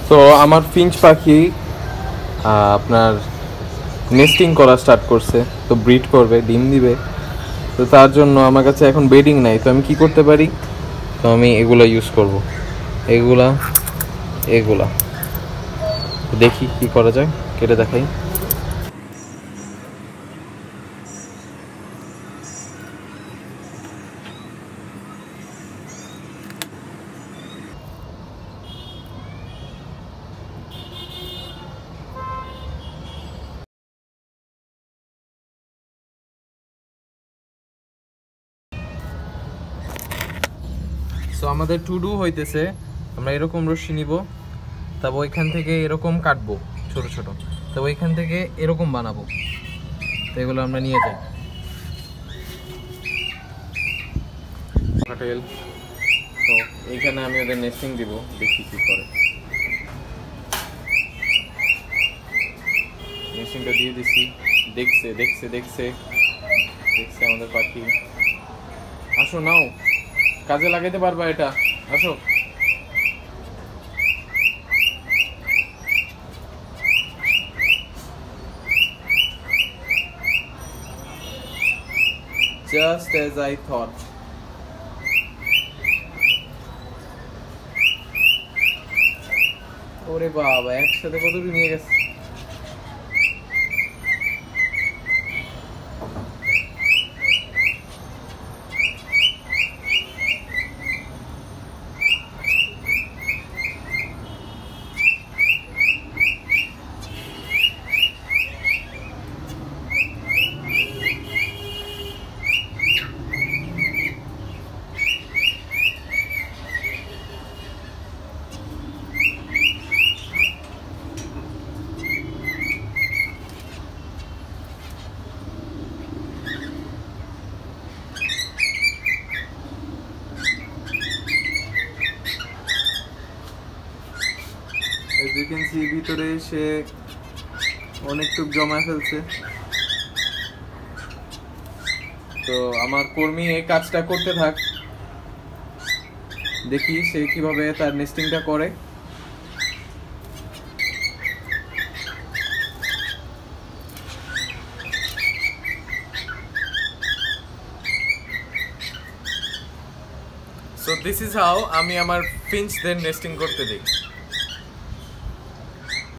তো আমার ফিঞ্চ পাখি আপনার নেস্টিং করা স্টার্ট করছে, তো ব্রিড করবে, ডিম দিবে। তো তার জন্য আমার কাছে এখন বেডিং নাই, তো আমি কি করতে পারি? তো আমি এগুলা ইউজ করব, এগুলা দেখি কি করা যায়, কেটে দেখাই। সো আমাদের টু ডু হইতেছে, আমরা এরকম রশ্মি নিব, তারপর ওইখান থেকে এরকম কাটবো ছোট ছোট, তো ওইখান থেকে এরকম বানাবো। তো এগুলো আমরা নিয়ে যাই হোটেল। তো এইখানে আমি ওদের নেস্টিং দিব, দেখি কি করে। নেস্টিংটা দিয়ে দিছি, দেখছে দেখছে দেখছে দেখছে আমাদের পাখি। আসো নাও, কাজে লাগাইতে পারবা এটা, আসো। Just as I thought. ওরে বাবা, একসাথে কতটুকু নিয়ে গেছে। As you can see, ভিতরে সে অনেকটুক জমা ফেলছে। তো আমার কর্মী এই কাজটা করতে থাক, দেখি সে কিভাবে তার নেস্টিংটা করে। So this is how আমি আমার ফিঞ্চদের নেস্টিং করতে দিই।